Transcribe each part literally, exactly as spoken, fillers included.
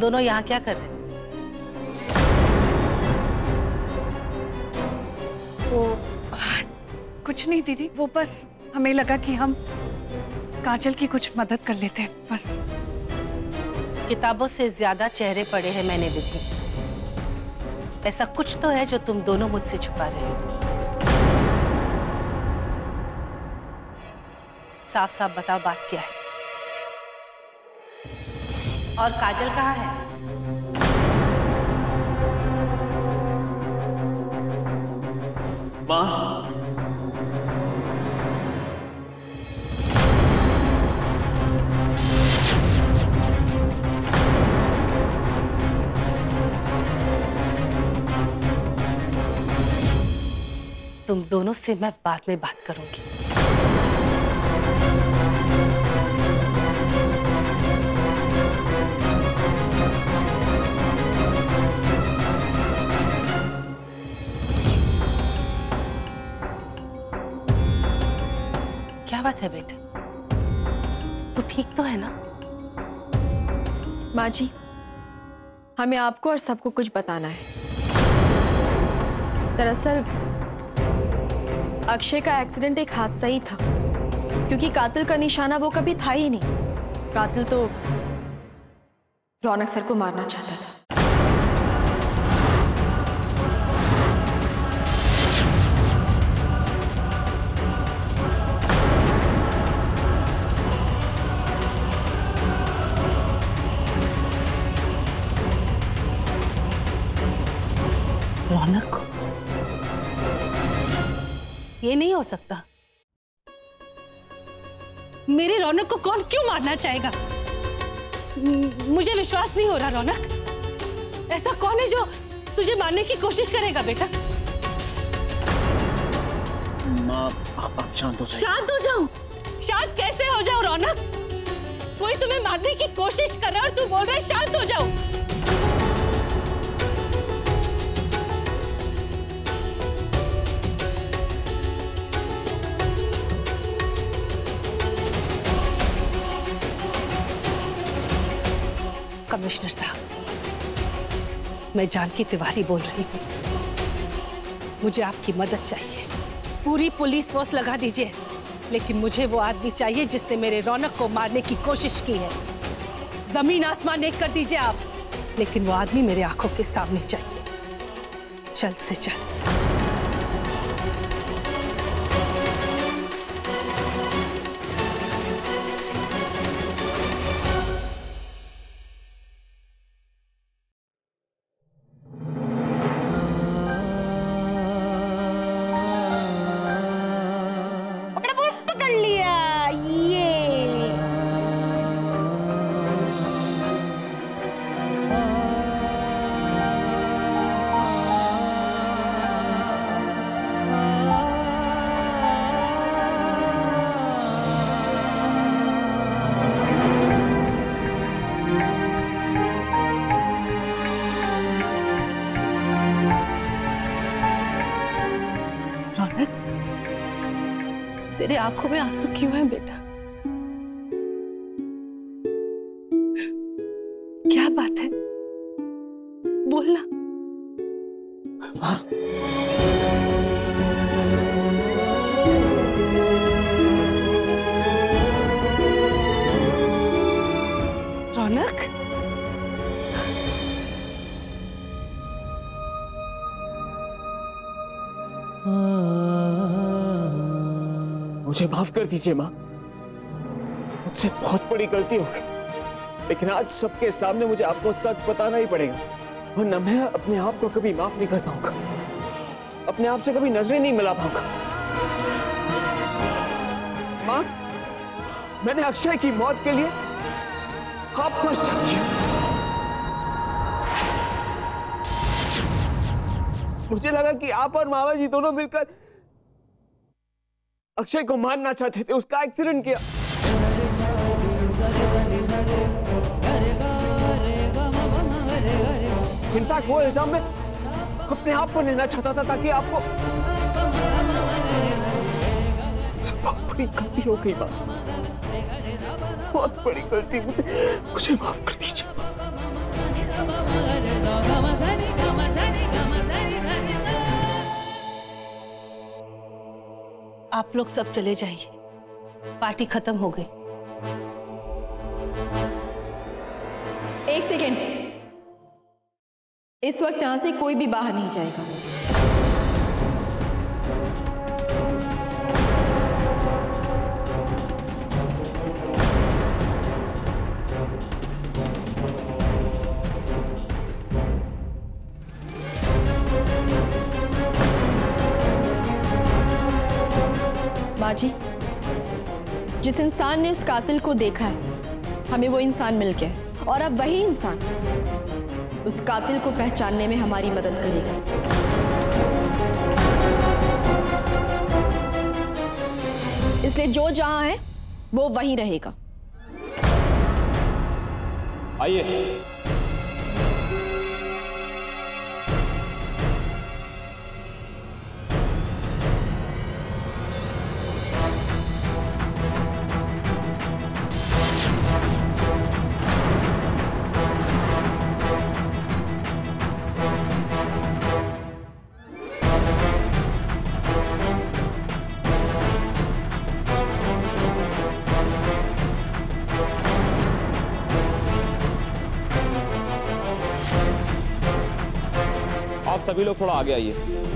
दोनों यहाँ क्या कर रहे हो? वो कुछ नहीं दीदी, वो बस हमें लगा कि हम काजल की कुछ मदद कर लेते हैं, बस। किताबों से ज्यादा चेहरे पड़े हैं मैंने विधि। ऐसा कुछ तो है जो तुम दोनों मुझसे छुपा रहे हो। साफ साफ बताओ बात क्या है। और काजल कहाँ है? माँ, तुम दोनों से मैं बाद में बात करूंगी। क्या बात है बेटा, तू ठीक तो है ना? माँ जी, हमें आपको और सबको कुछ बताना है। दरअसल अक्षय का एक्सीडेंट एक हादसा ही था, क्योंकि कातिल का निशाना वो कभी था ही नहीं। कातिल तो रौनक सर को मारना चाहता था। रौनक को? ये नहीं हो सकता। मेरी रौनक को कौन क्यों मारना चाहेगा? मुझे विश्वास नहीं हो रहा रौनक। ऐसा कौन है जो तुझे मारने की कोशिश करेगा बेटा? माँ आप शांत हो जाइए। शांत हो जाऊं? शांत कैसे हो जाऊं रौनक? कोई तुम्हें मारने की कोशिश कर रहा है और तू बोल रहा है शांत हो जाऊं। कमिश्नर साहब, मैं जानकी तिवारी बोल रही हूँ। मुझे आपकी मदद चाहिए। पूरी पुलिस फोर्स लगा दीजिए, लेकिन मुझे वो आदमी चाहिए जिसने मेरे रौनक को मारने की कोशिश की है। जमीन आसमान एक कर दीजिए आप, लेकिन वो आदमी मेरे आंखों के सामने चाहिए, जल्द से जल्द। तेरे आंखों में आंसू क्यों हैं बेटा? क्या बात है, बोलना। माँ, रौनक, मुझे माफ कर दीजिए माँ, मुझसे बहुत बड़ी गलती हो गई, लेकिन आज सबके सामने मुझे आपको सच बताना ही पड़ेगा, वरना मैं अपने आप को कभी माफ नहीं कर पाऊंगा, अपने आप से कभी नजरें नहीं मिला पाऊंगा। माँ, मैंने अक्षय की मौत के लिए आप पर शक किया। मुझे लगा कि आप और मामा जी दोनों मिलकर अक्षय को मारना चाहते थे, उसका एक्सीडेंट किया। इनफैक्ट वो इल्जाम में अपने आप को लेना चाहता था ताकि आपको। बहुत बड़ी गलती हो गई माँ, बहुत बड़ी गलती, मुझे मुझे माफ कर दीजिए। आप लोग सब चले जाइए, पार्टी खत्म हो गई। एक सेकेंड, इस वक्त यहां से कोई भी बाहर नहीं जाएगा। माँ जी, जिस इंसान ने उस कातिल को देखा है, हमें वो इंसान मिल गया है और अब वही इंसान उस कातिल को पहचानने में हमारी मदद करेगा। इसलिए जो जहां है वो वहीं रहेगा। आइए। आप सभी लोग थोड़ा आगे आइए।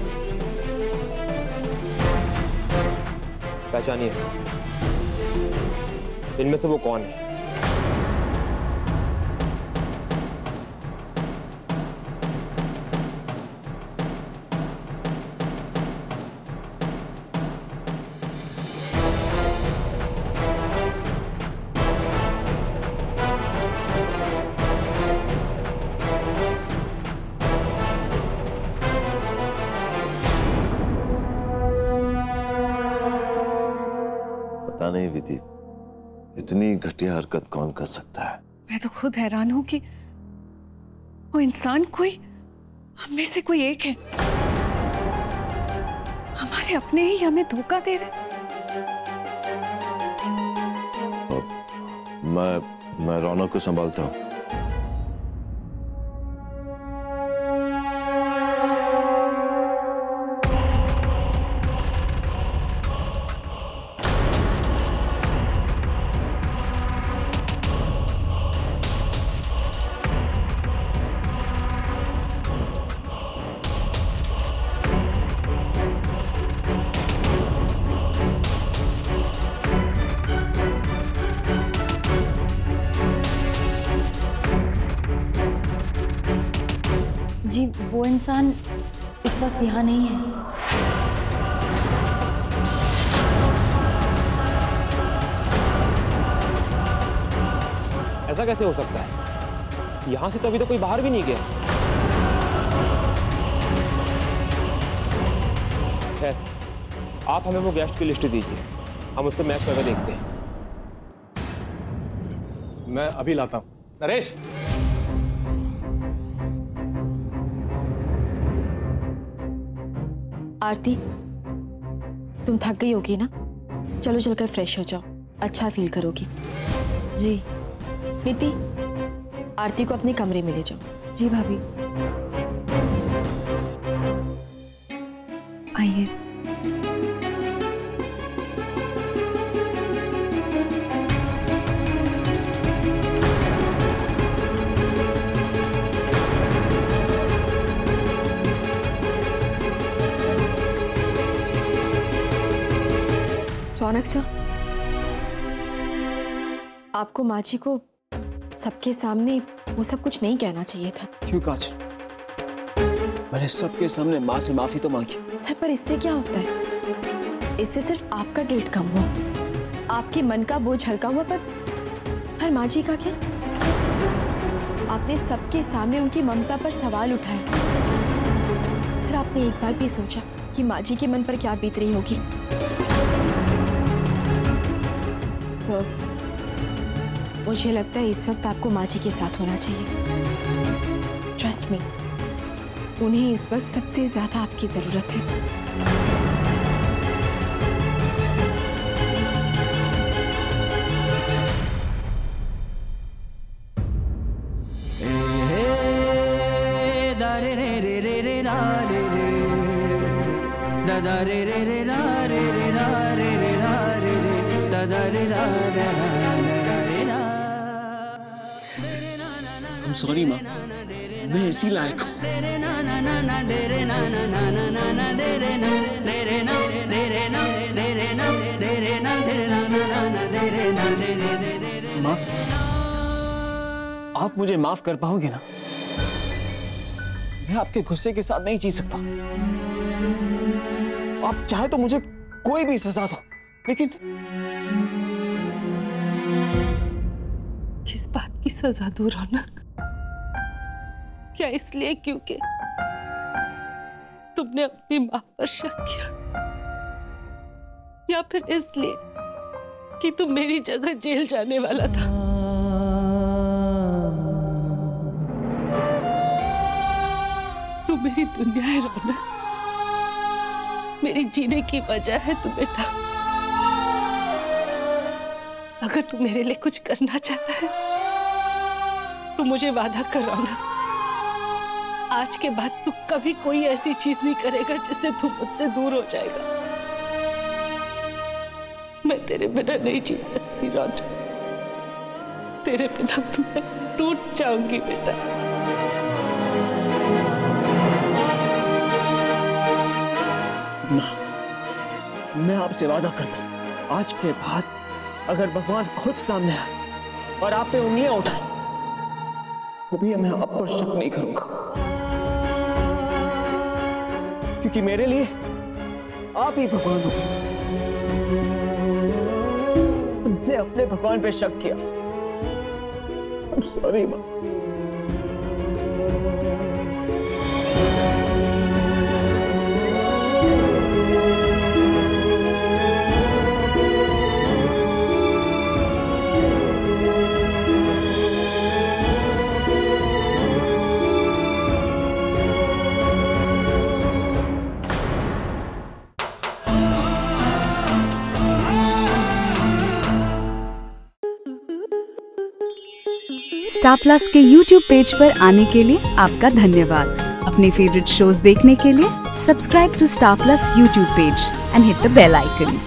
पहचानिए, इनमें से वो कौन है? पता नहीं विधि, इतनी घटिया हरकत कौन कर सकता है। मैं तो खुद हैरान हूं कि वो इंसान कोई हम में से कोई एक है। हमारे अपने ही हमें धोखा दे रहे। मैं मैं रौनक को संभालता हूँ। जी, वो इंसान इस वक्त यहाँ नहीं है। ऐसा कैसे हो सकता है? यहां से तो अभी तो कोई बाहर भी नहीं गया। खैर, आप हमें वो गेस्ट की लिस्ट दीजिए, हम उसको मैच करके देखते हैं। मैं अभी लाता हूं। नरेश, आरती, तुम थक गई होगी ना? चलो चलकर फ्रेश हो जाओ, अच्छा फील करोगी। जी। नीति, आरती को अपने कमरे में ले जाओ। जी भाभी। आइए। रौनक सर, आपको माँ जी को सबके सामने वो सब कुछ नहीं कहना चाहिए था। क्यों काजल? मैंने सबके सामने माँ से माफी तो मांगी। सर, पर इससे क्या होता है? इससे सिर्फ आपका गिल्ट कम हुआ, आपके मन का बोझ हल्का हुआ, पर पर माँ जी का क्या? आपने सबके सामने उनकी ममता पर सवाल उठाए। सर, आपने एक बार भी सोचा कि माँ जी के मन पर क्या बीत रही होगी? सर, मुझे लगता है इस वक्त आपको माँ जी के साथ होना चाहिए। ट्रस्ट मी, उन्हें इस वक्त सबसे ज्यादा आपकी जरूरत है। Hey, hey. रे रे रा रे रे दादा रे रे रे रा रे रे रा रे रे रा रे रे दादा रे रा रा रा रा रे रा। I'm sorry माँ, मैं इसी लायक हूँ। माँ, आप मुझे माफ कर पाओगे ना? मैं आपके गुस्से के साथ नहीं जी सकता। आप चाहे तो मुझे कोई भी सजा दो, लेकिन किस बात की सजा दूं रौनक? क्या इसलिए क्योंकि तुमने अपनी मां पर शक किया, या फिर इसलिए कि तुम मेरी जगह जेल जाने वाला था? तू मेरी दुनिया है रौनक, मेरी जीने की वजह है तू बेटा। अगर तू मेरे लिए कुछ करना चाहता है तो मुझे वादा कर रौनक, आज के बाद तू कभी कोई ऐसी चीज नहीं करेगा जिससे तू मुझसे दूर हो जाएगा। मैं तेरे बिना नहीं जी सकती रौनक, तेरे बिना मैं टूट जाऊंगी बेटा। माँ, मैं आपसे वादा करता हूँ, आज के बाद अगर भगवान खुद सामने आए और आप पे उंगलियां उठाए तो भी मैं आप पर शक नहीं करूंगा, क्योंकि मेरे लिए आप ही भगवान हो। तुमने अपने भगवान पे शक किया। I'm sorry माँ। स्टार प्लस के यूट्यूब पेज पर आने के लिए आपका धन्यवाद। अपने फेवरेट शोज देखने के लिए subscribe to Star Plus YouTube page and hit the bell icon.